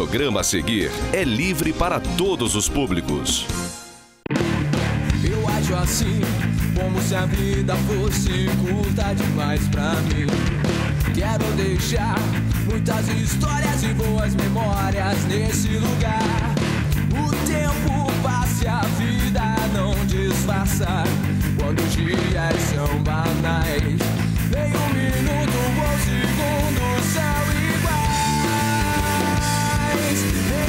programa a seguir é livre para todos os públicos. Eu acho assim, como se a vida fosse curta demais pra mim. Quero deixar muitas histórias e boas memórias nesse lugar. O tempo passa e a vida não disfarça quando os dias são banais. Nem um minuto ou segundo são iguais.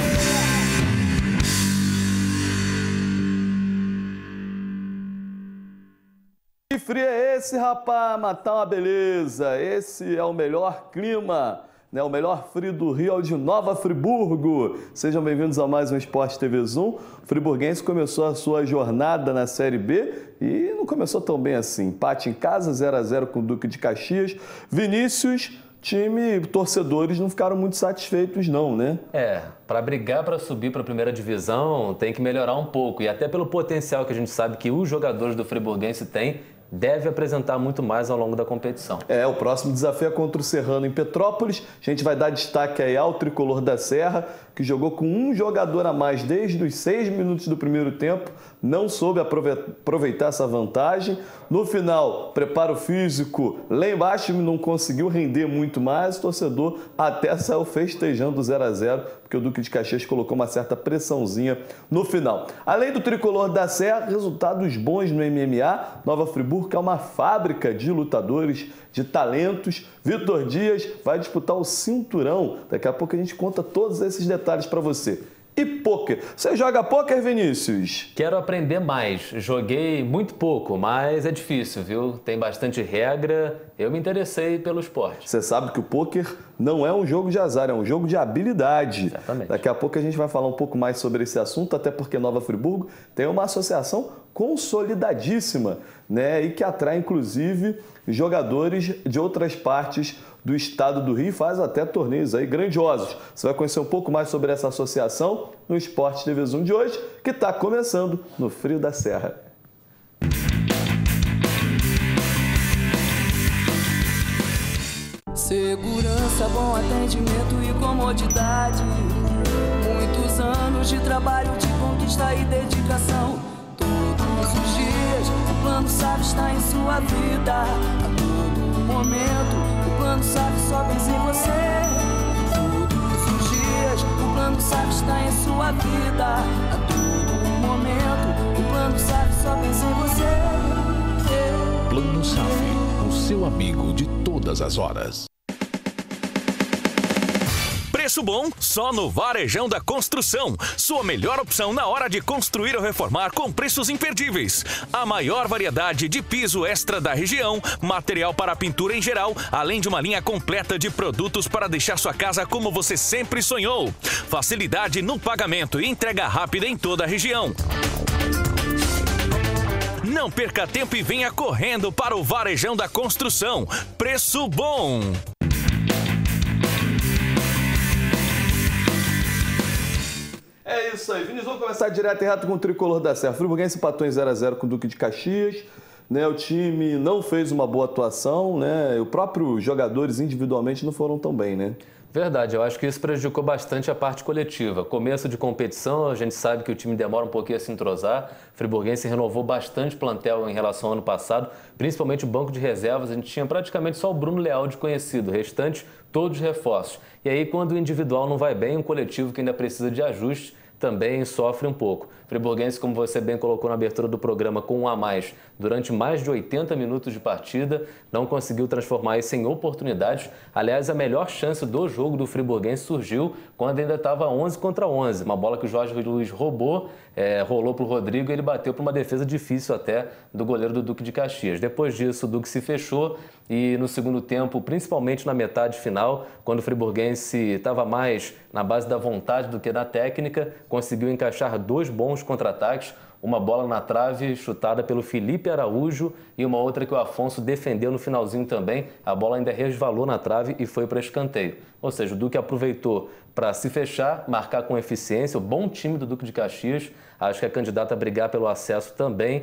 Que frio é esse, rapaz? Matar uma beleza. Esse é o melhor clima, né? O melhor frio do Rio é o de Nova Friburgo. Sejam bem-vindos a mais um Esporte TV Zoom. O friburguense começou a sua jornada na Série B e não começou tão bem assim. Empate em casa, 0-0 com o Duque de Caxias. Vinícius, time, torcedores não ficaram muito satisfeitos não, né? Para brigar para subir para a primeira divisão tem que melhorar um pouco. E até pelo potencial que a gente sabe que os jogadores do friburguense têm, deve apresentar muito mais ao longo da competição. O próximo desafio é contra o Serrano em Petrópolis. A gente vai dar destaque aí ao Tricolor da Serra, que jogou com um jogador a mais desde os 6 minutos do primeiro tempo, não soube aproveitar essa vantagem. No final, preparo físico lá embaixo, não conseguiu render muito mais. O torcedor até saiu festejando 0-0, porque o Duque de Caxias colocou uma certa pressãozinha no final. Além do Tricolor da Serra, resultados bons no MMA. Nova Friburgo, que é uma fábrica de lutadores, de talentos. Vitor Dias vai disputar o cinturão. Daqui a pouco a gente conta todos esses detalhes para você. E pôquer. Você joga pôquer, Vinícius? Quero aprender mais. Joguei muito pouco, mas é difícil, viu? Tem bastante regra. Eu me interessei pelo esporte. Você sabe que o pôquer não é um jogo de azar, é um jogo de habilidade. Exatamente. Daqui a pouco a gente vai falar um pouco mais sobre esse assunto, até porque Nova Friburgo tem uma associação consolidadíssima, né? E que atrai, inclusive, jogadores de outras partes do estado do Rio, faz até torneios aí grandiosos. Você vai conhecer um pouco mais sobre essa associação no Esporte TV Zoom de hoje, que está começando no Frio da Serra. Segurança, bom atendimento e comodidade. Muitos anos de trabalho, de conquista e dedicação. Todos os dias, o Plano Save está em sua vida. A todo momento, o Plano Save só pensa em você. Todos os dias, o Plano Save está em sua vida. A todo momento, o Plano Save só pensa em você. Plano Save, o seu amigo de todas as horas. Preço bom só no Varejão da Construção. Sua melhor opção na hora de construir ou reformar com preços imperdíveis. A maior variedade de piso extra da região, material para pintura em geral, além de uma linha completa de produtos para deixar sua casa como você sempre sonhou. Facilidade no pagamento e entrega rápida em toda a região. Não perca tempo e venha correndo para o Varejão da Construção. Preço bom! É isso aí, Vinícius, vamos começar direto e reto com o Tricolor da Serra. O friburguense empatou em 0-0 com o Duque de Caxias, né? O time não fez uma boa atuação, né? Os próprios jogadores individualmente não foram tão bem, né? Verdade, eu acho que isso prejudicou bastante a parte coletiva. Começo de competição, a gente sabe que o time demora um pouquinho a se entrosar. O friburguense renovou bastante plantel em relação ao ano passado, principalmente o banco de reservas. A gente tinha praticamente só o Bruno Leal de conhecido, o restante todos reforços. E aí, quando o individual não vai bem, o coletivo que ainda precisa de ajuste também sofre um pouco. O friburguense, como você bem colocou na abertura do programa, com um a mais, durante mais de 80 minutos de partida, não conseguiu transformar isso em oportunidades. Aliás, a melhor chance do jogo do friburguense surgiu quando ainda estava 11 contra 11. Uma bola que o Jorge Luiz roubou, rolou para o Rodrigo e ele bateu para uma defesa difícil até do goleiro do Duque de Caxias. Depois disso, o Duque se fechou e no segundo tempo, principalmente na metade final, quando o friburguense estava mais na base da vontade do que da técnica, conseguiu encaixar 2 bons contra-ataques. uma bola na trave chutada pelo Felipe Araújo e uma outra que o Afonso defendeu no finalzinho também. A bola ainda resvalou na trave e foi para escanteio. Ou seja, o Duque aproveitou para se fechar, marcar com eficiência. O bom time do Duque de Caxias, acho que é candidato a brigar pelo acesso também,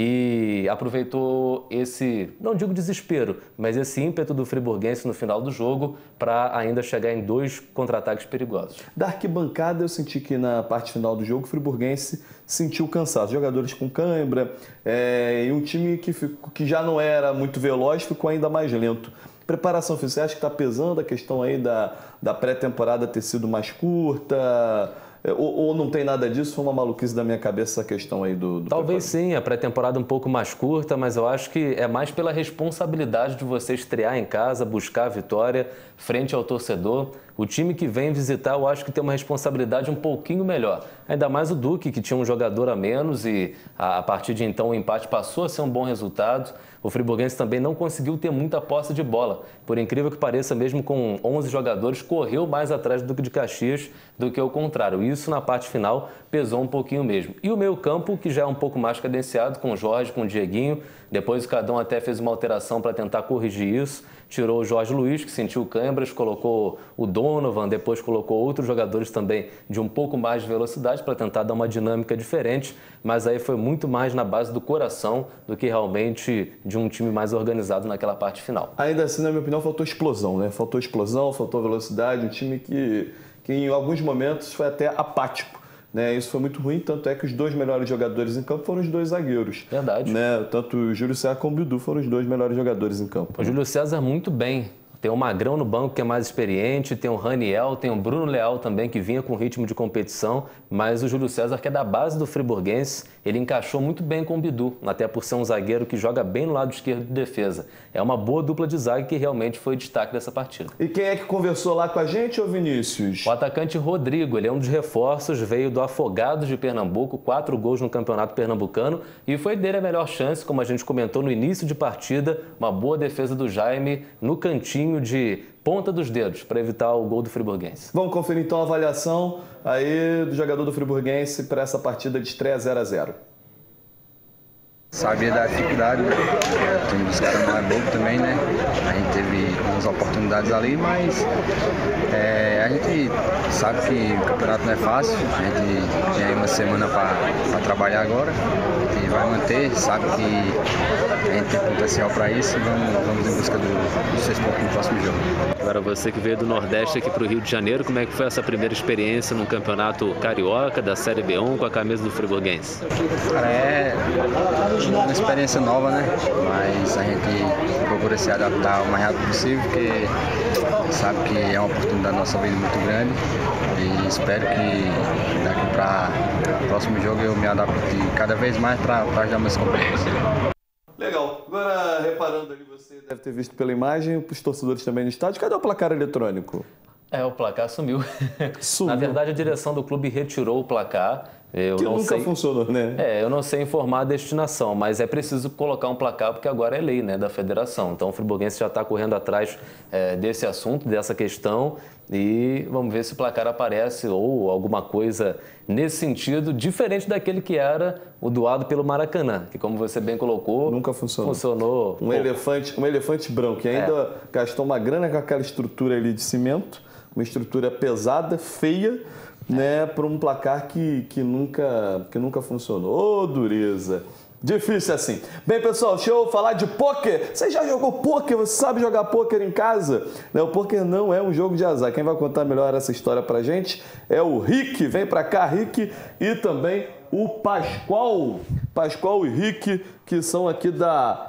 e aproveitou esse, não digo desespero, mas esse ímpeto do friburguense no final do jogo para ainda chegar em 2 contra-ataques perigosos. Da arquibancada eu senti que na parte final do jogo o friburguense sentiu cansaço. Jogadores com cãibra e um time que já não era muito veloz ficou ainda mais lento. Preparação física, você acha que está pesando a questão aí da pré-temporada ter sido mais curta? Ou não tem nada disso? Foi uma maluquice da minha cabeça essa questão aí do Talvez sim, a pré-temporada um pouco mais curta, mas eu acho que é mais pela responsabilidade de você estrear em casa, buscar a vitória frente ao torcedor. O time que vem visitar, eu acho que tem uma responsabilidade um pouquinho melhor. Ainda mais o Duque, que tinha um jogador a menos e a partir de então o empate passou a ser um bom resultado. O friburguense também não conseguiu ter muita posse de bola. Por incrível que pareça, mesmo com 11 jogadores, correu mais atrás do Duque de Caxias do que o contrário. Isso na parte final pesou um pouquinho mesmo. E o meio-campo, que já é um pouco mais cadenciado, com o Jorge, com o Dieguinho. Depois o Cadão até fez uma alteração para tentar corrigir isso. Tirou o Jorge Luiz, que sentiu câimbras, colocou o Donovan, depois colocou outros jogadores também de um pouco mais de velocidade para tentar dar uma dinâmica diferente, mas aí foi muito mais na base do coração do que realmente de um time mais organizado naquela parte final. Ainda assim, na minha opinião, faltou explosão, né? Faltou explosão, faltou velocidade, um time que em alguns momentos foi até apático. Né, isso foi muito ruim, tanto é que os 2 melhores jogadores em campo foram os 2 zagueiros. Verdade. Né? Tanto o Júlio César como o Bidu foram os 2 melhores jogadores em campo. O Júlio César muito bem. Tem o Magrão no banco, que é mais experiente, tem o Raniel, tem o Bruno Leal também, que vinha com ritmo de competição, mas o Júlio César, que é da base do friburguense, ele encaixou muito bem com o Bidu, até por ser um zagueiro que joga bem no lado esquerdo de defesa. É uma boa dupla de zaga que realmente foi destaque dessa partida. E quem é que conversou lá com a gente, ô Vinícius? O atacante Rodrigo, ele é um dos reforços, veio do Afogados de Pernambuco, 4 gols no Campeonato Pernambucano, e foi dele a melhor chance, como a gente comentou no início de partida, uma boa defesa do Jaime no cantinho de ponta dos dedos para evitar o gol do friburguense. Vamos conferir então a avaliação aí do jogador do friburguense para essa partida de estreia 0-0. Sabia da dificuldade, o time dos caras não é bobo também, né? A gente teve umas oportunidades ali, mas a gente sabe que o campeonato não é fácil. A gente tem aí uma semana para trabalhar agora e vai manter, sabe que a gente tem potencial para isso e vamos em busca do 6 pontos no próximo jogo. Agora você que veio do Nordeste aqui para o Rio de Janeiro, como é que foi essa primeira experiência no campeonato carioca da Série B1 com a camisa do friburguense? Cara, é uma experiência nova, né? Mas a gente procura se adaptar o mais rápido possível, porque sabe que é uma oportunidade da nossa vida muito grande e espero que daqui para o próximo jogo eu me adapte cada vez mais para ajudar meus companheiros. Legal. Agora, reparando ali, você deve ter visto pela imagem, os torcedores também no estádio, cadê o placar eletrônico? O placar sumiu. Sumiu. Na verdade, a direção do clube retirou o placar. Nunca funcionou, né? Eu não sei informar a destinação, mas é preciso colocar um placar porque agora é lei, né, da federação. Então o friburguense já está correndo atrás desse assunto, dessa questão, e vamos ver se o placar aparece ou alguma coisa nesse sentido, diferente daquele que era o doado pelo Maracanã, que como você bem colocou... Nunca funcionou. Um elefante branco, que ainda gastou uma grana com aquela estrutura ali de cimento, uma estrutura pesada, feia, né, para um placar que nunca funcionou. Ô, dureza! Difícil assim. Bem, pessoal, deixa eu falar de pôquer. Você já jogou pôquer? Você sabe jogar pôquer em casa? O pôquer não é um jogo de azar. Quem vai contar melhor essa história pra gente é o Rick. Vem pra cá, Rick. E também o Pascoal. Pascoal e Rick, que são aqui da...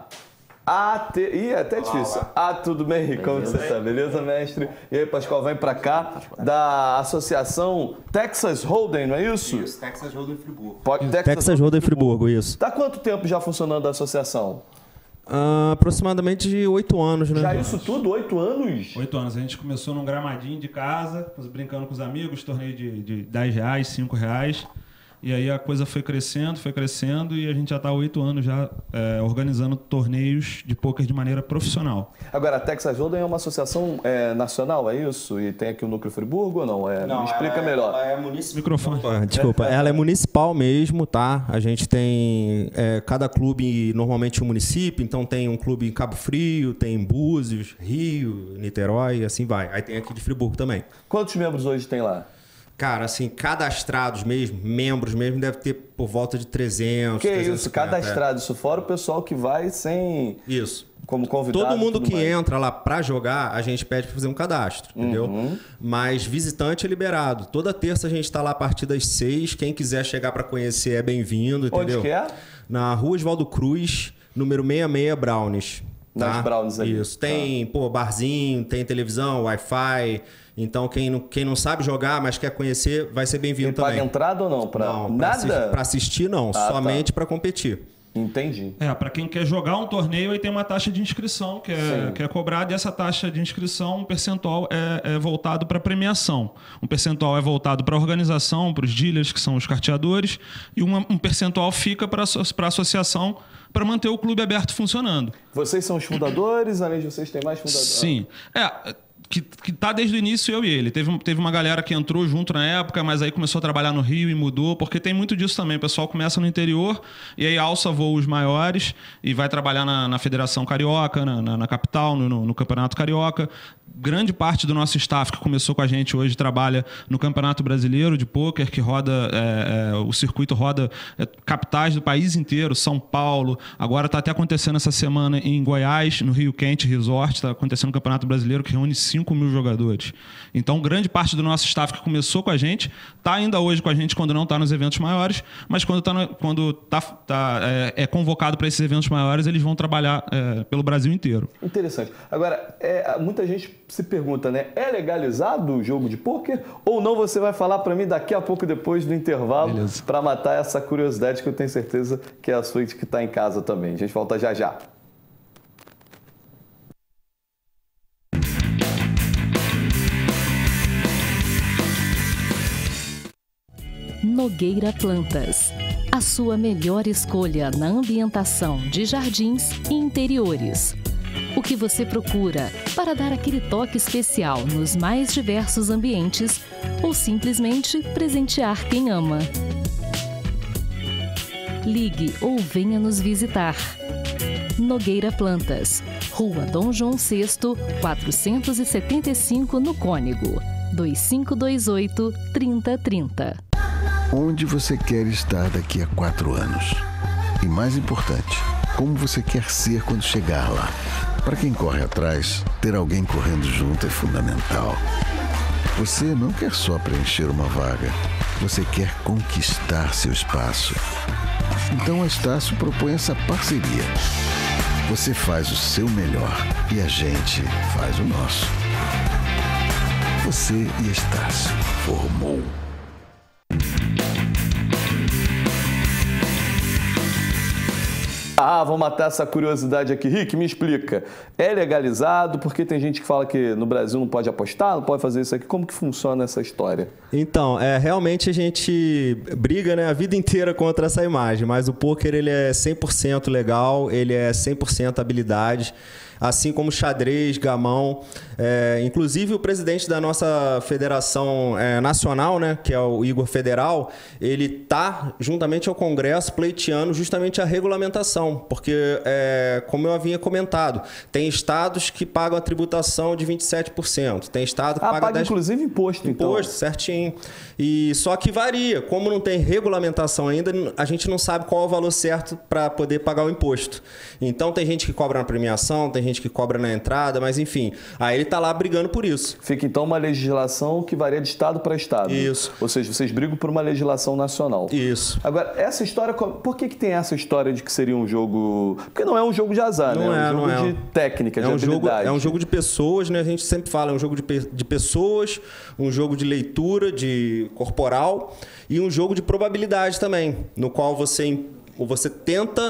Ih, é até difícil. Tudo bem, Rick? Como você está? Beleza, mestre? E aí, Pascoal, vem pra cá, da associação Texas Hold'em, não é isso? Isso, Texas Hold'em Friburgo. Texas Hold'em Friburgo, isso. Tá quanto tempo já funcionando a associação? Aproximadamente de 8 anos, né? Já isso tudo? 8 anos? 8 anos. A gente começou num gramadinho de casa, brincando com os amigos, torneio de R$10, R$5. E aí a coisa foi crescendo e a gente já está há 8 anos já organizando torneios de pôquer de maneira profissional. Agora, a Texas Hold'em é uma associação nacional, é isso? E tem aqui o Núcleo Friburgo ou não? Não, me explica melhor. Ela é municipal. Microfone. Desculpa, ela é municipal mesmo, tá? A gente tem cada clube normalmente um município, então tem um clube em Cabo Frio, tem em Búzios, Rio, Niterói, e assim vai. Aí tem aqui de Friburgo também. Quantos membros hoje tem lá? Cara, assim, cadastrados mesmo, membros mesmo, deve ter por volta de 300. Que 350, isso, cadastrado. Isso fora o pessoal que vai sem... Isso. Como convidado. Todo mundo que mais. entra lá pra jogar, a gente pede pra fazer um cadastro, entendeu? Mas visitante é liberado. Toda terça a gente tá lá a partir das 6. Quem quiser chegar pra conhecer é bem-vindo, entendeu? Onde que é? Na Rua Oswaldo Cruz, número 66, Brownies. Nas Brownies ali. Isso. Tem, barzinho, tem televisão, Wi-Fi. Então, quem não sabe jogar, mas quer conhecer, vai ser bem-vindo também. Paga entrada ou não? Não, nada? Pra assistir, não. Somente pra competir. Entendi. Para quem quer jogar um torneio, aí tem uma taxa de inscrição que é cobrada, e essa taxa de inscrição, um percentual é voltado para premiação. Um percentual é voltado para a organização, para os dealers, que são os carteadores, e um percentual fica para a associação para manter o clube aberto funcionando. Vocês são os fundadores, além de vocês tem mais fundadores? Sim. Que tá desde o início, eu e ele. Teve uma galera que entrou junto na época, mas aí começou a trabalhar no Rio e mudou, porque tem muito disso também. O pessoal começa no interior e aí alça voos maiores e vai trabalhar na Federação Carioca, na capital, no Campeonato Carioca. Grande parte do nosso staff que começou com a gente hoje trabalha no Campeonato Brasileiro de Pôquer, que roda, o circuito roda capitais do país inteiro, São Paulo. Agora está até acontecendo essa semana em Goiás, no Rio Quente Resort, está acontecendo o Campeonato Brasileiro, que reúne 5.000 jogadores. Então, grande parte do nosso staff que começou com a gente está ainda hoje com a gente quando não está nos eventos maiores, mas quando é convocado para esses eventos maiores, eles vão trabalhar pelo Brasil inteiro. Interessante. Agora, muita gente se pergunta, né? É legalizado o jogo de pôquer ou não? Você vai falar para mim daqui a pouco, depois do intervalo, para matar essa curiosidade que eu tenho certeza que é a sua que está em casa também. A gente volta já já. Nogueira Plantas. A sua melhor escolha na ambientação de jardins e interiores. O que você procura para dar aquele toque especial nos mais diversos ambientes ou simplesmente presentear quem ama. Ligue ou venha nos visitar. Nogueira Plantas, Rua Dom João VI, 475 no Cônego, 2528-3030. Onde você quer estar daqui a 4 anos? E mais importante, como você quer ser quando chegar lá? Para quem corre atrás, ter alguém correndo junto é fundamental. Você não quer só preencher uma vaga, você quer conquistar seu espaço. Então a Estácio propõe essa parceria. Você faz o seu melhor e a gente faz o nosso. Você e a Estácio formou. Vou matar essa curiosidade aqui. Rick, me explica. É legalizado? Porque tem gente que fala que no Brasil não pode apostar, não pode fazer isso aqui. Como que funciona essa história? Então, realmente a gente briga, né, a vida inteira contra essa imagem, mas o pôquer ele é 100% legal, ele é 100% habilidade. Assim como xadrez, gamão. Inclusive o presidente da nossa federação nacional, né, que é o Igor Federal, ele está juntamente ao Congresso pleiteando justamente a regulamentação, porque, como eu havia comentado, tem estados que pagam a tributação de 27%, tem estado que paga 10%. Inclusive imposto, então. Imposto, certinho. E só que varia. Como não tem regulamentação ainda, a gente não sabe qual é o valor certo para poder pagar o imposto. Então tem gente que cobra na premiação, tem gente que cobra na entrada, mas enfim, aí ele está lá brigando por isso. Fica então uma legislação que varia de estado para estado. Isso. Ou seja, vocês brigam por uma legislação nacional. Isso. Agora, essa história, por que tem essa história de que seria um jogo... Porque não é um jogo de azar, né? É um jogo de técnica, de habilidade. É um jogo de pessoas, né? A gente sempre fala, é um jogo de pessoas, um jogo de leitura, de corporal e um jogo de probabilidade também, no qual você tenta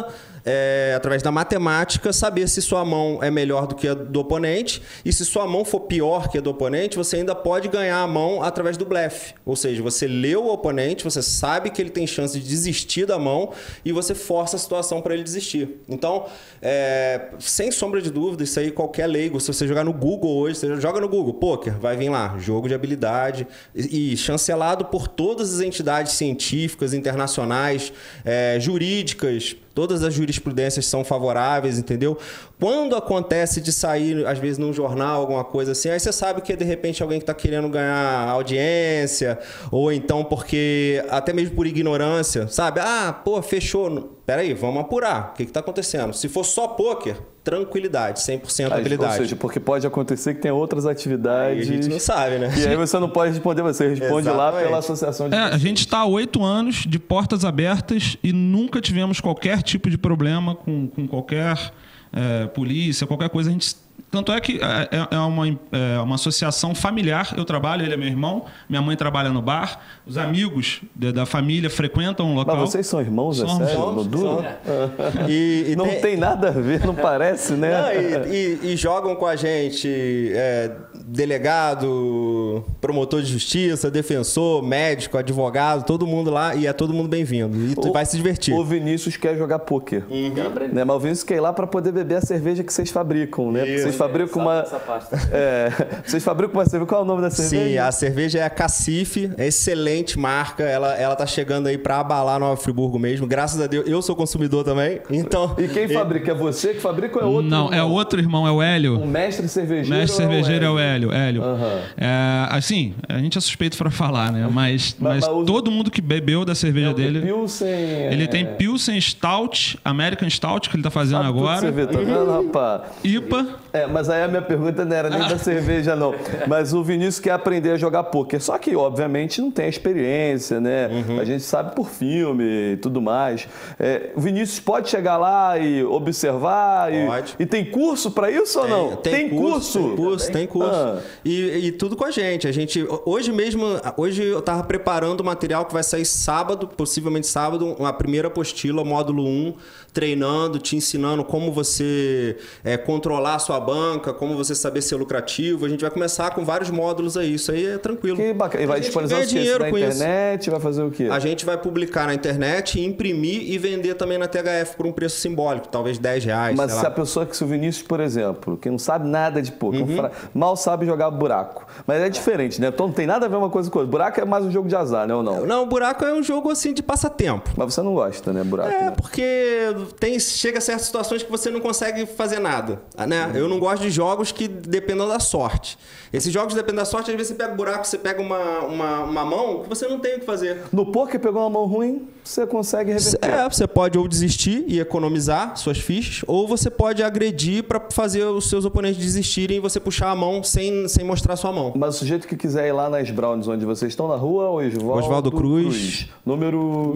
através da matemática, saber se sua mão é melhor do que a do oponente. E se sua mão for pior que a do oponente, você ainda pode ganhar a mão através do blefe. Ou seja, você lê o oponente, você sabe que ele tem chance de desistir da mão e você força a situação para ele desistir. Então, sem sombra de dúvida, isso aí qualquer leigo, se você jogar no Google hoje, você joga no Google, poker, vai vir lá, jogo de habilidade, e chancelado por todas as entidades científicas, internacionais, jurídicas. Todas as jurisprudências são favoráveis, entendeu? Quando acontece de sair, às vezes, num jornal, alguma coisa assim, aí você sabe que é, de repente, alguém que está querendo ganhar audiência, ou então porque, até mesmo por ignorância, sabe? Fechou. Peraí, vamos apurar. O que está acontecendo? Se for só pôquer, tranquilidade, 100% habilidade. Ou seja, porque pode acontecer que tem outras atividades... Aí a gente não sabe, né? E aí você não pode responder, você responde lá pela associação de... A gente está há 8 anos de portas abertas e nunca tivemos qualquer tipo de problema com qualquer polícia, qualquer coisa. A gente... Tanto é que é uma associação familiar. Eu trabalho, ele é meu irmão, minha mãe trabalha no bar, os amigos da família frequentam o local. Mas vocês são irmãos, é sério? Não E tem nada a ver, não parece, né? Não, e jogam com a gente delegado, promotor de justiça, defensor, médico, advogado, todo mundo lá, e é todo mundo bem-vindo. E vai se divertir. O Vinícius quer jogar pôquer. Né? Mas o Vinícius quer ir lá para poder beber a cerveja que vocês fabricam, né? Vocês fabricam uma... vocês fabricam uma cerveja. Qual é o nome da cerveja? Sim, a cerveja é a Cacife, é excelente marca. Ela tá chegando aí para abalar Nova Friburgo mesmo. Graças a Deus, eu sou consumidor também. Então... E quem fabrica? É você que fabrica ou é outro? Não, irmão? é outro irmão, é o Hélio. O mestre cervejeiro. O mestre cervejeiro é o Hélio. Uhum. Assim, a gente é suspeito para falar, né? Mas todo mundo que bebeu da cerveja dele... Pilsen... Ele tem Pilsen, Stout, American Stout, que ele tá fazendo agora. Você vê, tá vendo, rapaz? IPA. Mas aí a minha pergunta não era nem da cerveja, não. Mas o Vinícius quer aprender a jogar pôquer. Só que, obviamente, não tem a experiência, né? A gente sabe por filme e tudo mais. O Vinícius pode chegar lá e observar? Pode. E tem curso para isso ou não? Tem curso? Tem curso. E tudo com a gente. Hoje eu tava preparando o material que vai sair sábado, possivelmente sábado, a primeira apostila, módulo 1, treinando, te ensinando como você controlar a sua banca, como você saber ser lucrativo. A gente vai começar com vários módulos aí. Isso aí é tranquilo. Que bacana. E vai disponibilizar dinheiro na internet? Vai fazer o quê? A gente vai publicar na internet, imprimir e vender também na THF por um preço simbólico, talvez R$10. Mas se a pessoa que o Vinícius, por exemplo, que não sabe nada de pôquer, mal sabe jogar buraco. Mas é diferente, né? Então não tem nada a ver uma coisa com outra. Buraco é mais um jogo de azar, né? Ou não? Não, buraco é um jogo assim de passatempo. Mas você não gosta, né? Buraco. Né? Porque chega a certas situações que você não consegue fazer nada, né? Eu não gosto de jogos que dependam da sorte. Esses jogos que dependem da sorte, às vezes você pega um buraco, você pega uma mão que você não tem o que fazer. No poker, pegou uma mão ruim, você consegue reverter. Você pode ou desistir e economizar suas fichas, ou você pode agredir para fazer os seus oponentes desistirem e você puxar a mão sem mostrar sua mão. Mas o sujeito que quiser ir lá nas Browns, onde vocês estão na rua, Oswaldo Cruz, número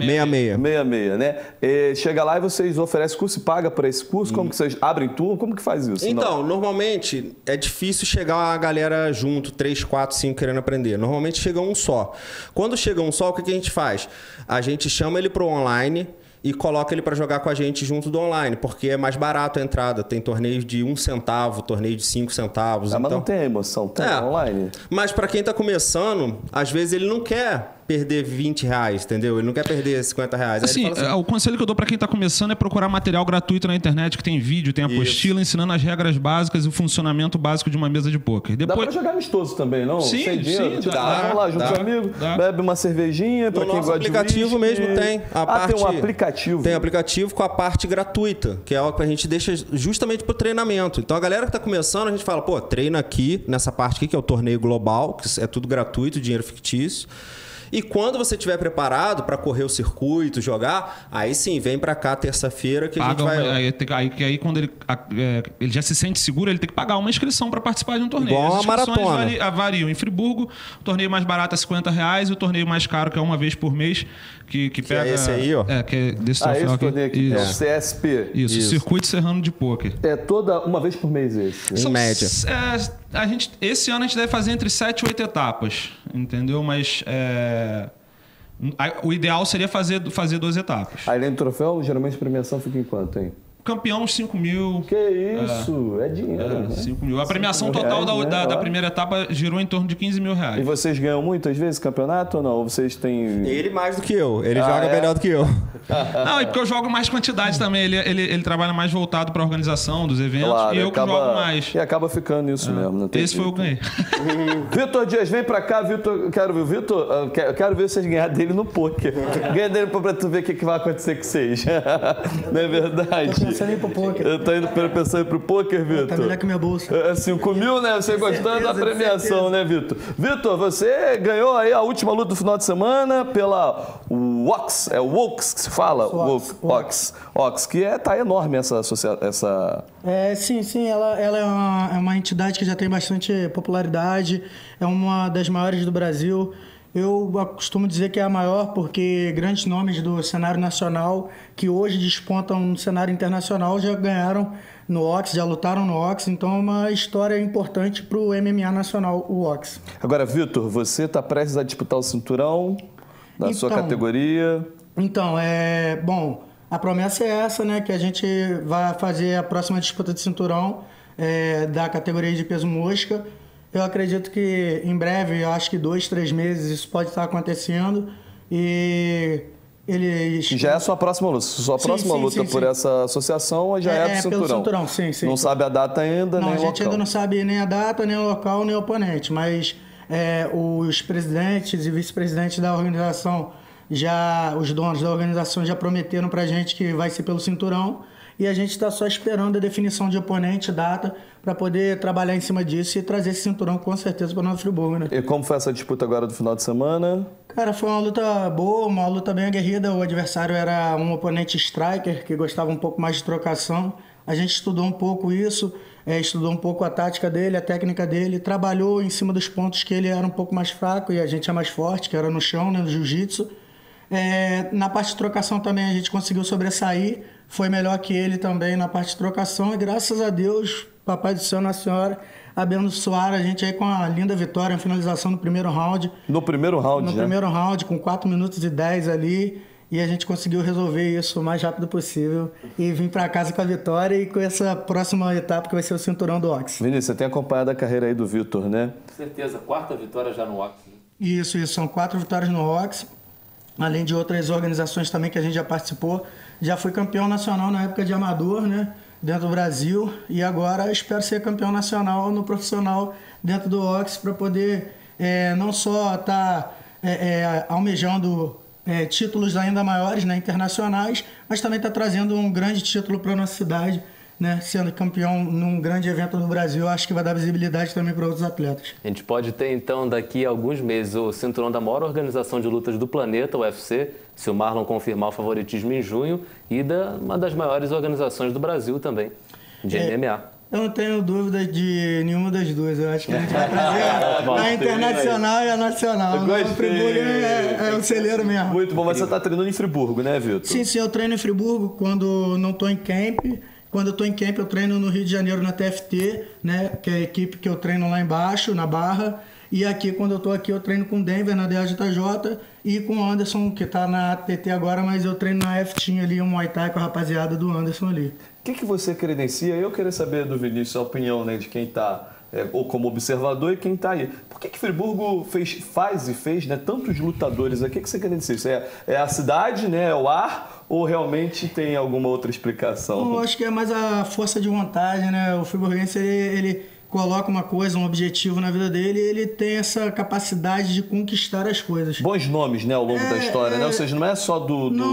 66, né? Chega lá e vocês oferecem curso e paga para esse curso? Como que vocês abrem turno? Como que faz isso? Então, normalmente é difícil chegar a galera junto, 3, 4, 5 querendo aprender. Normalmente chega um só. Quando chega um só, o que a gente faz? A gente chama ele para o online e coloca ele para jogar com a gente junto do online, porque é mais barato a entrada. Tem torneios de 1 centavo, torneio de 5 centavos. Mas não tem emoção, tem online. Mas para quem está começando, às vezes ele não quer perder R$20, entendeu? Ele não quer perder R$50. Assim, o conselho que eu dou para quem está começando é procurar material gratuito na internet, que tem vídeo, tem apostila, ensinando as regras básicas e o funcionamento básico de uma mesa de pôquer. Dá para jogar amistoso também, não? Sim, sem dinheiro. dá. Vamos lá, junto com o amigo, bebe uma cervejinha, para quem gosta de aplicativo mesmo tem. Tem um aplicativo. Tem aplicativo com a parte gratuita, que é algo que a gente deixa justamente para o treinamento. Então a galera que está começando, a gente fala, treina aqui, nessa parte aqui, que é o torneio global, que é tudo gratuito, dinheiro fictício. E quando você estiver preparado para correr o circuito, jogar, aí sim, vem para cá terça-feira que a gente vai... Aí quando ele já se sente seguro, ele tem que pagar uma inscrição para participar de um torneio. Igual as maratona. Variam. Em Friburgo, o torneio mais barato é R$50 e o torneio mais caro, que é uma vez por mês, que pega... é esse aí, ó. Que é desse troféu esse aqui. torneio aqui, é o CSP. Isso, Circuito Serrano de Pôquer. É uma vez por mês esse? Em média. Esse ano a gente deve fazer entre 7 e 8 etapas, entendeu? Mas O ideal seria fazer 2 etapas. Aí além do troféu, geralmente a premiação fica em quanto, hein? Campeão, 5 mil. Que isso, é dinheiro. Né? 5 mil. A premiação total da primeira etapa girou em torno de 15 mil reais. E vocês ganham muitas vezes campeonato ou não? Ou vocês têm... Ele mais do que eu. Ele joga melhor do que eu. Não, e porque eu jogo mais quantidade também. Ele trabalha mais voltado para a organização dos eventos. Claro, e eu que jogo mais. E acaba ficando isso mesmo. Não tem Esse foi o ganhei. Vitor Dias, vem pra cá, Vitor. Quero ver o Vitor. Quero ver vocês ganhar dele no poker. Ganha dele pra tu ver o que vai acontecer com vocês. Não é verdade? Tô pensando em ir pro poker. Eu tô indo pensando em ir pro poker, Vitor. Tá melhor que minha bolsa. 5 mil, né? Você gostando da premiação, né, Vitor? Vitor, você ganhou aí a última luta do final de semana pela Wox. É o Wox que se fala? Wox, que tá enorme essa... Sim, ela é uma entidade que já tem bastante popularidade, é uma das maiores do Brasil. Eu costumo dizer que é a maior porque grandes nomes do cenário nacional que hoje despontam no cenário internacional já ganharam no Wox, já lutaram no Wox, então é uma história importante para o MMA nacional, o Wox. Agora, Vitor, você está prestes a disputar o cinturão da sua categoria? Então, bom, a promessa é essa, né, que a gente vai fazer a próxima disputa de cinturão da categoria de peso mosca. Eu acredito que em breve, eu acho que 2, 3 meses, isso pode estar acontecendo. E eles... Já é a sua próxima luta. Sua próxima luta por essa associação já é do cinturão. Pelo cinturão, sim. Não sabe a data ainda, nem o local. Não, a gente ainda não sabe nem a data, nem o local, nem o oponente. Mas os presidentes e vice-presidentes da organização, os donos da organização já prometeram pra gente que vai ser pelo cinturão. E a gente está só esperando a definição de oponente, data, para poder trabalhar em cima disso e trazer esse cinturão com certeza para o Nova Friburgo, né? E como foi essa disputa agora do final de semana? Cara, foi uma luta boa, uma luta bem aguerrida. O adversário era um oponente striker, que gostava um pouco mais de trocação. A gente estudou um pouco isso, estudou um pouco a tática dele, a técnica dele, trabalhou em cima dos pontos que ele era um pouco mais fraco e a gente é mais forte, que era no chão, né, no jiu-jitsu. Na parte de trocação também a gente conseguiu sobressair, foi melhor que ele também na parte de trocação e graças a Deus, Papai do Céu, Nossa Senhora, abençoaram a gente aí com a linda vitória, a finalização no primeiro round. No primeiro round, No primeiro round, com 4 minutos e 10 ali, e a gente conseguiu resolver isso o mais rápido possível e vim para casa com a vitória e com essa próxima etapa que vai ser o cinturão do Wox. Vinícius, você tem acompanhado a carreira aí do Vitor, né? Com certeza, 4ª vitória já no Wox. Né? Isso, são 4 vitórias no Wox. Além de outras organizações também que a gente já participou. Já fui campeão nacional na época de amador, né? Dentro do Brasil. E agora espero ser campeão nacional no profissional dentro do Wox para poder não só estar almejando títulos ainda maiores, né, internacionais, mas também estar trazendo um grande título para a nossa cidade, né, sendo campeão num grande evento no Brasil, acho que vai dar visibilidade também para outros atletas. A gente pode ter, então, daqui a alguns meses, o cinturão da maior organização de lutas do planeta, o UFC, se o Marlon confirmar o favoritismo em junho, e uma das maiores organizações do Brasil também, de MMA. Eu não tenho dúvida de nenhuma das duas. Eu acho que a gente vai trazer a internacional e a nacional. O Friburgo é o celeiro mesmo. Muito bom, mas você está treinando em Friburgo, né, Vitor? Sim, eu treino em Friburgo quando não estou em camp. Quando eu estou em camp, eu treino no Rio de Janeiro, na TFT, né, que é a equipe que eu treino lá embaixo, na Barra. E aqui, quando eu estou aqui, eu treino com o Denver, na DAJJ, e com o Anderson, que está na ATT agora, mas eu treino na F-Team ali, o Muay Thai com a rapaziada do Anderson ali. O que você credencia? Eu queria saber do Vinícius a opinião, né, de quem está ou como observador e quem está aí. Por que Friburgo fez, né, tantos lutadores aqui? O que você credencia? Isso é a cidade, né, é o ar, ou realmente tem alguma outra explicação? Eu acho que é mais a força de vontade, né? O friburguense, ele coloca uma coisa, um objetivo na vida dele e ele tem essa capacidade de conquistar as coisas. Bons nomes, né, ao longo da história, né? Ou seja, não é só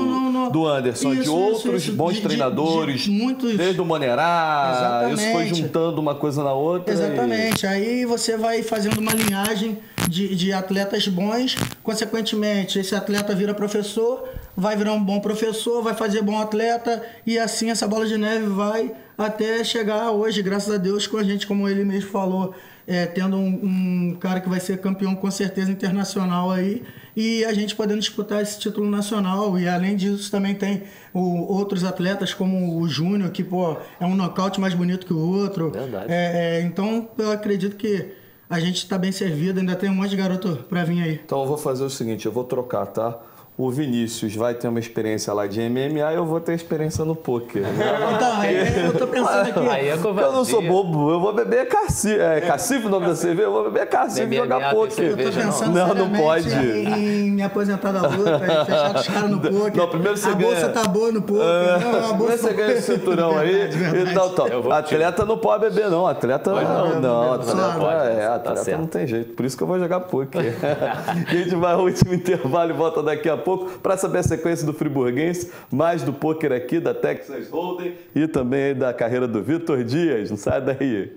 do Anderson, de outros bons treinadores, muitos... desde o Monerá, isso foi juntando uma coisa na outra. Exatamente, aí você vai fazendo uma linhagem de atletas bons, consequentemente esse atleta vira professor, vai virar um bom professor, vai fazer bom atleta e assim essa bola de neve vai até chegar hoje, graças a Deus, com a gente, como ele mesmo falou, tendo um cara que vai ser campeão com certeza internacional aí e a gente podendo disputar esse título nacional. E além disso também tem outros atletas como o Júnior, que é um nocaute mais bonito que o outro. Verdade. Então eu acredito que a gente está bem servido, ainda tem um monte de garoto para vir aí. Então eu vou fazer o seguinte, eu vou trocar, tá? o Vinícius vai ter uma experiência lá de MMA, eu vou ter experiência no poker. Né? Então, eu tô pensando aqui. Aí é eu não sou bobo, eu vou beber cacife. É cacife o nome da cerveja? Eu vou beber cacife e jogar poker. Eu tô pensando não pode. em me aposentar da luta, em fechar com os caras no poker. Não, primeiro você ganha. A bolsa tá boa no poker. Primeiro você ganha o cinturão aí e tal. Atleta não pode beber, não. Atleta atleta não tem jeito. Por isso que eu vou jogar poker. A gente vai ao último intervalo e volta daqui a pouco para saber a sequência do friburguense, mais do poker aqui, da Texas Hold'em e também da carreira do Vitor Dias. Não sai daí.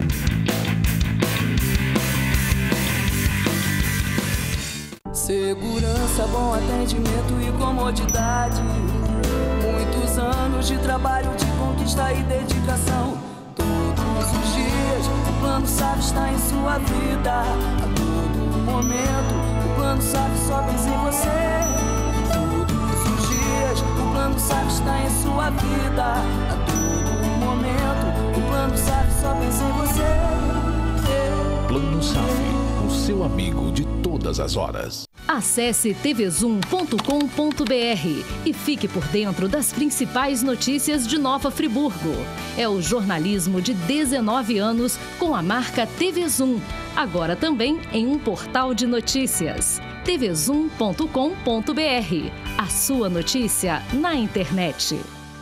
Segurança, bom atendimento e comodidade. Muitos anos de trabalho, de conquista e dedicação. Todos os dias, o Plano SAF está em sua vida. A todo momento, o Plano SAF só pensa em você. Todos os dias, o Plano SAF está em sua vida. A todo momento, o Plano SAF só pensa em você. Plano SAF, o seu amigo de todas as horas. Acesse tvzoom.com.br e fique por dentro das principais notícias de Nova Friburgo. É o jornalismo de 19 anos com a marca TV Zoom. Agora também em um portal de notícias. tvzoom.com.br. A sua notícia na internet.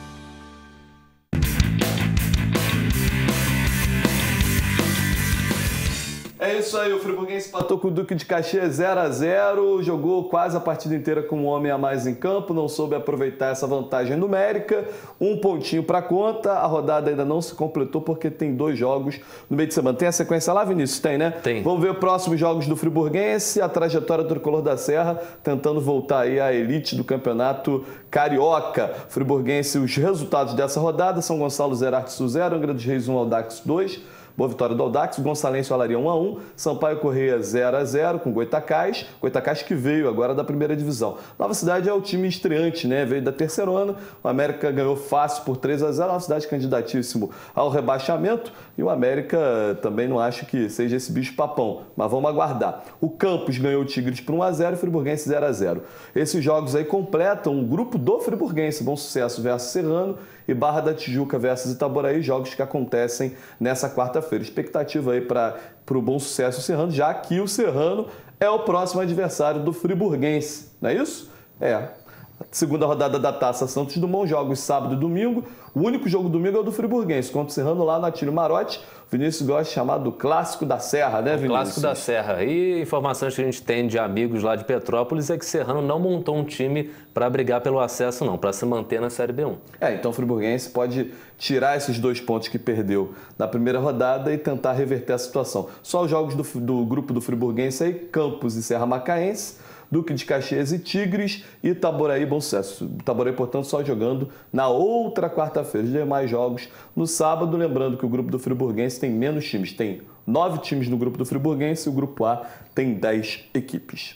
É isso aí, o Friburguense empatou com o Duque de Caxias 0-0, jogou quase a partida inteira com um homem a mais em campo, não soube aproveitar essa vantagem numérica, um pontinho para conta, a rodada ainda não se completou porque tem 2 jogos no meio de semana. Tem a sequência lá, Vinícius? Tem, né? Tem. Vamos ver os próximos jogos do Friburguense, a trajetória do Tricolor da Serra, tentando voltar aí à elite do campeonato carioca. Friburguense, os resultados dessa rodada, São Gonçalo 0, Artes 0, Angra dos Reis 1, Audax 2, boa vitória do Audax, Gonçalense e Olaria 1-1, Sampaio Correia 0-0 com Goitacás que veio agora da primeira divisão. Nova Cidade é o time estreante, né? Veio da terceirona, o América ganhou fácil por 3-0, Nova Cidade candidatíssimo ao rebaixamento e o América também não acho que seja esse bicho papão, mas vamos aguardar. O Campos ganhou o Tigres por 1-0 e o Friburguense 0-0. Esses jogos aí completam o grupo do Friburguense, Bom Sucesso versus Serrano e Barra da Tijuca versus Itaboraí, jogos que acontecem nessa quarta-feira. Expectativa aí para o Bom Sucesso Serrano, já que o Serrano é o próximo adversário do Friburguense, não é isso? É. Segunda rodada da Taça Santos Dumont, jogos sábado e domingo. O único jogo domingo é o do Friburguense, contra o Serrano lá no Atílio Marotti. O Vinícius gosta de chamar do Clássico da Serra, né, Vinícius? Clássico da Serra. E informações que a gente tem de amigos lá de Petrópolis é que Serrano não montou um time para brigar pelo acesso, não, para se manter na Série B1. Então o Friburguense pode tirar esses 2 pontos que perdeu na primeira rodada e tentar reverter a situação. Só os jogos do grupo do Friburguense aí, Campos e Serra Macaense, Duque de Caxias e Tigres e Itaboraí Bom Sucesso. Itaboraí, portanto, só jogando na outra quarta-feira. Os demais jogos no sábado. Lembrando que o grupo do Friburguense tem menos times. Tem 9 times no grupo do Friburguense e o grupo A tem 10 equipes.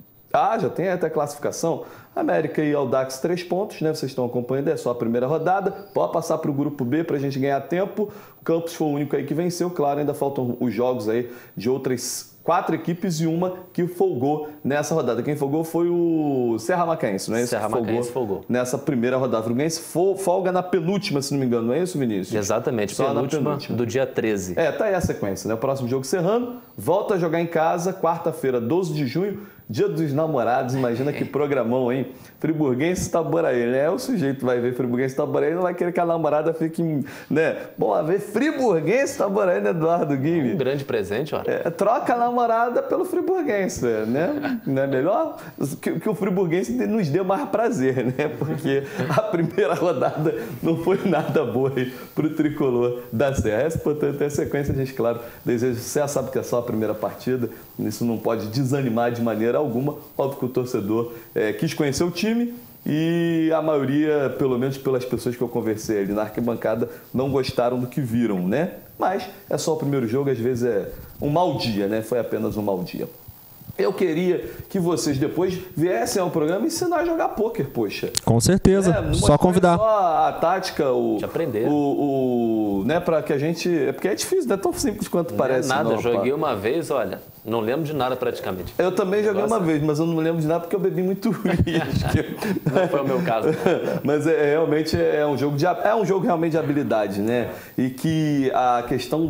Já tem até classificação. América e Audax 3 pontos, né? Vocês estão acompanhando, é só a primeira rodada. Pode passar para o grupo B para a gente ganhar tempo. O Campos foi o único aí que venceu. Claro, ainda faltam os jogos aí de outras 4 equipes e uma que folgou nessa rodada. Quem folgou foi o Serra Macaense, não é isso? Serra Macaense folgou. Nessa primeira rodada. O Friburguense folga na penúltima, se não me engano, não é isso, Vinícius? Exatamente, só penúltima do dia 13. Tá aí a sequência, né? O próximo jogo Serrano, volta a jogar em casa, quarta-feira, 12 de junho, Dia dos Namorados. Imagina que programão, hein? Friburguense e Itaboraí, né? O sujeito vai ver Friburguense e Itaboraí, não vai querer que a namorada fique, né? Bom, a ver Friburguense e Itaboraí, né, Eduardo Guime? Um grande presente, ó. Troca a namorada pelo Friburguense, né? Não é melhor? Que o Friburguense nos dê mais prazer, né? Porque a primeira rodada não foi nada boa aí pro tricolor da Serra. Portanto, a sequência, a gente, claro, deseja sucesso, sabe que é só a primeira partida, isso não pode desanimar de maneira alguma. Óbvio que o torcedor quis conhecer o time e a maioria, pelo menos pelas pessoas que eu conversei ali na arquibancada, não gostaram do que viram, né? Mas é só o primeiro jogo, às vezes é um mau dia, né? Foi apenas um mau dia. Eu queria que vocês depois viessem ao programa ensinar a jogar pôquer, poxa. Com certeza, só convidar. Só a tática, aprender. Né, para que a gente... Porque é difícil, não é tão simples quanto parece. Não é nada, não, joguei uma vez, olha, Não lembro de nada praticamente. Eu também joguei uma vez, mas eu não lembro de nada porque eu bebi muito uísque. Não foi o meu caso. Mas realmente é um jogo realmente de habilidade, né? E que a questão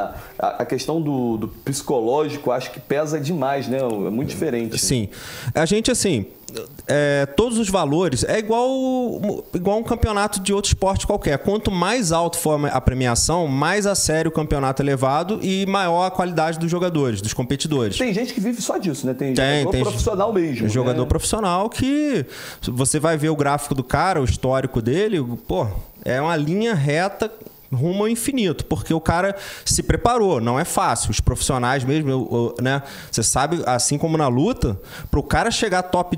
do psicológico acho que pesa demais, né? É muito diferente. Sim. A gente, assim, todos os valores é igual um campeonato de outro esporte qualquer. Quanto mais alto for a premiação, mais a sério o campeonato é levado e maior a qualidade dos jogadores, dos competidores. Tem gente que vive só disso, né? Tem jogador profissional mesmo. Jogador, né? Profissional que você vai ver o gráfico do cara, o histórico dele, pô, é uma linha reta rumo ao infinito, porque o cara se preparou, não é fácil. Os profissionais mesmo, né? Você sabe, assim como na luta, para o cara chegar top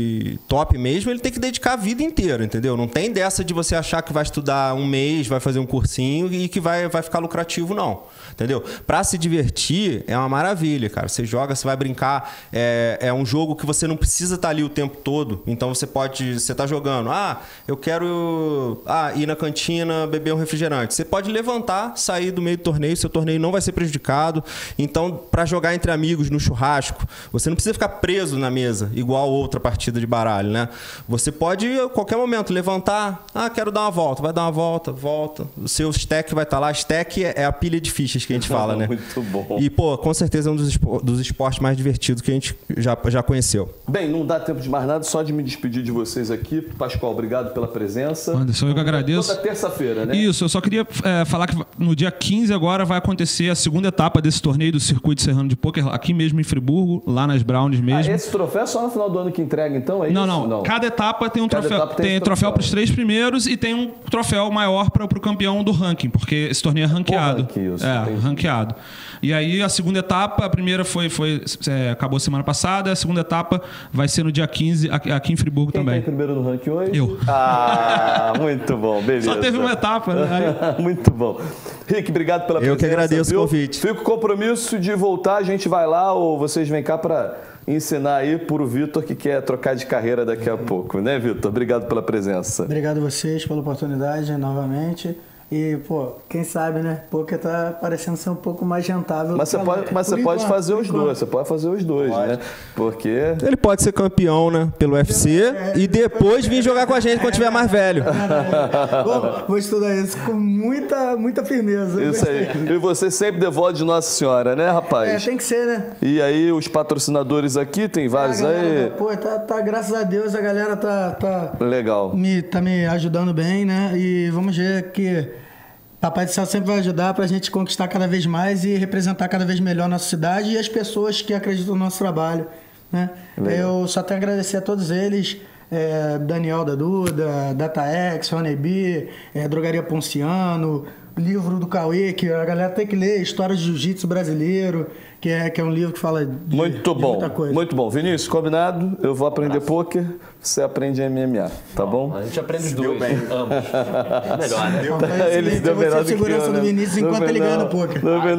mesmo, ele tem que dedicar a vida inteira, entendeu? Não tem dessa de você achar que vai estudar um mês, vai fazer um cursinho e que vai ficar lucrativo, não. Entendeu? Para se divertir é uma maravilha, cara. Você joga, você vai brincar. É um jogo que você não precisa estar ali o tempo todo. Então você tá jogando. Eu quero ir na cantina beber um refrigerante. Você pode levantar, sair do meio do torneio. Seu torneio não vai ser prejudicado. Então, para jogar entre amigos no churrasco, você não precisa ficar preso na mesa, igual outra partida de baralho, né? Você pode, a qualquer momento, levantar. Quero dar uma volta. Vai dar uma volta, volta. O seu stack vai estar lá. Stack é a pilha de fichas que a gente fala, né? Muito bom. E, pô, com certeza é um dos esportes mais divertidos que a gente já conheceu. Bem, não dá tempo de mais nada, só de me despedir de vocês aqui. Pascoal, obrigado pela presença. Anderson, eu que agradeço. Toda terça-feira, né? Isso, eu só queria falar que no dia 15 agora vai acontecer a segunda etapa desse torneio do Circuito Serrano de Pôquer, aqui mesmo em Friburgo, lá nas Brownies mesmo. Esse troféu é só no final do ano que entrega, então? É isso? Não. Cada etapa tem um troféu. Tem troféu para os 3 primeiros e tem um troféu maior para o campeão do ranking, porque esse torneio é ranqueado. Ranqueado. E aí a segunda etapa, a primeira acabou semana passada, a segunda etapa vai ser no dia 15 aqui em Friburgo. Quem também. Quem primeiro no ranking hoje? Eu. Muito bom, beleza. Só teve uma etapa, né? Muito bom. Rick, obrigado pela presença. Eu que agradeço o convite. Fico com compromisso de voltar, a gente vai lá ou vocês vêm cá para ensinar aí pro Vitor que quer trocar de carreira daqui a pouco, né, Vitor? Obrigado pela presença. Obrigado a vocês pela oportunidade novamente. E, pô, quem sabe, né? Porque tá parecendo ser um pouco mais rentável. Mas você pode fazer os dois. Você pode fazer os dois, né? Porque... Ele pode ser campeão, né? Pelo UFC e depois vir jogar com a gente quando tiver mais velho. Bom, vou estudar isso com muita firmeza. Isso aí. E você sempre devoto de Nossa Senhora, né, rapaz? Tem que ser, né? E aí, os patrocinadores aqui, tem vários aí? Pô, graças a Deus, a galera tá legal. Tá me ajudando bem, né? E vamos ver que Papai do Céu sempre vai ajudar pra gente conquistar cada vez mais e representar cada vez melhor a nossa cidade e as pessoas que acreditam no nosso trabalho, né? Eu só tenho a agradecer a todos eles, Daniel da Duda, DataX, Honeybee, Drogaria Ponciano, livro do Cauê, que a galera tem que ler, História de Jiu-Jitsu Brasileiro, que é um livro que fala de muita coisa. Muito bom. Vinícius, combinado? Eu vou aprender pôquer, você aprende MMA, tá bom? A gente aprende os dois, ambos. Melhor, né? Eles deu melhor do que eu, segurança do Vinícius enquanto ele ganha no pôquer.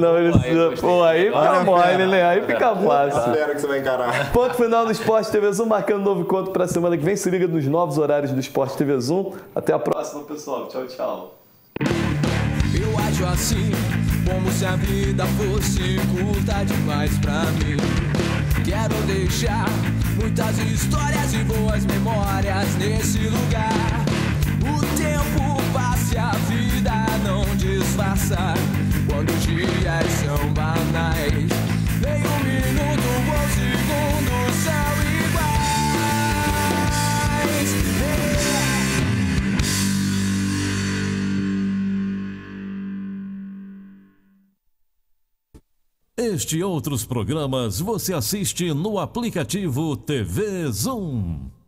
Aí fica mole, né? Aí fica fácil. Espero que você vai encarar. Ponto final do Esporte TV Zoom, marcando um novo encontro para a semana que vem. Se liga nos novos horários do Esporte TV Zoom. Até a próxima, pessoal. Tchau, tchau. Eu acho assim, como se a vida fosse curta demais pra mim. Quero deixar muitas histórias e boas memórias nesse lugar. O tempo passa e a vida não disfarça quando os dias são banais. Nem um minuto, bom segundo são iguais. Este e outros programas você assiste no aplicativo TV Zoom.